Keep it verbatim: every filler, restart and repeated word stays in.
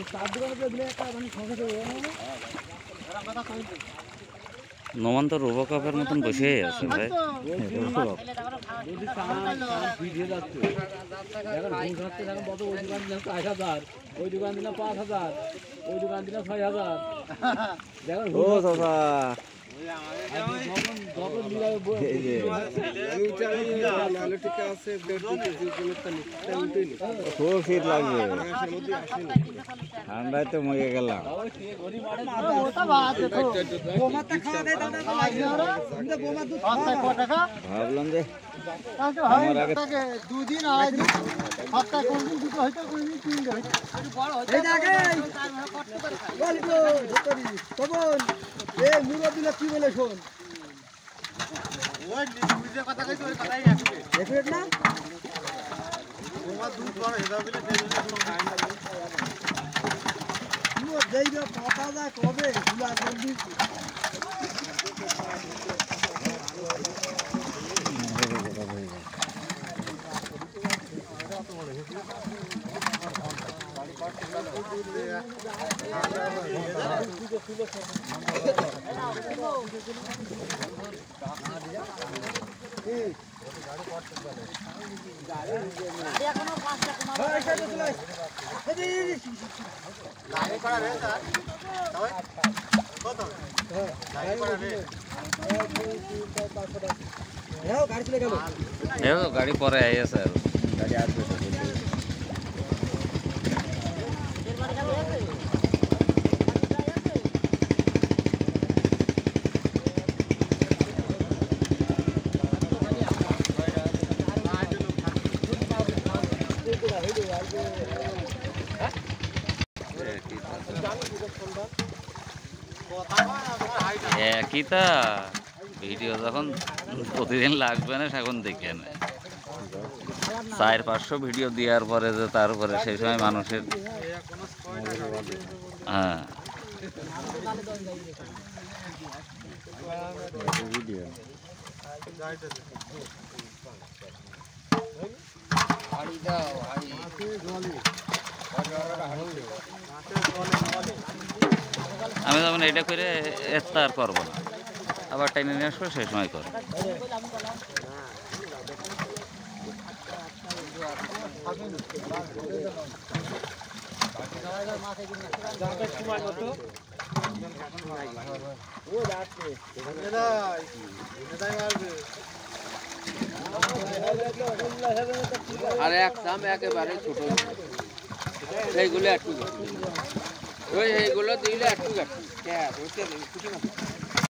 নমান তো রোবো কাপের মতন বসেই আছে ভাই। ওই দোকান দিলাম পাঁচ হাজার, ওই দোকান দিলাম ছয় হাজার। ও দাদা খুব শীত লাগবে, ঠান্ডায় তো মরে গেলাম। ভাবলাম যে আমার আগে দুদিন আড়াই দিন সপ্তাহে কোনদিন দুটো হইতে কোনদিন তিনটে হইতে মুরব্বীরা কি বলে শোন কথা কইতে না তোমার দুধ বড় হেদা বলে যেই কথা যা কবে গুলা করবি গাড়ি পরে আইছে গাড়ি আসবে তো একই তা ভিডিও যখন প্রতিদিন লাগবে না এখন দেখে না চার পাঁচশো ভিডিও দেওয়ার পরে যে তারপরে সেই সময় মানুষের হ্যাঁ ভিডিও আমি যেমন এটা করে এত আর করবো না, আবার টাইমে নিয়ে আসবো সেই সময় করবো। আর এক দাম একেবারে ছোট, এইগুলো একটু ওই এইগুলো দিলে একটু খুশি না।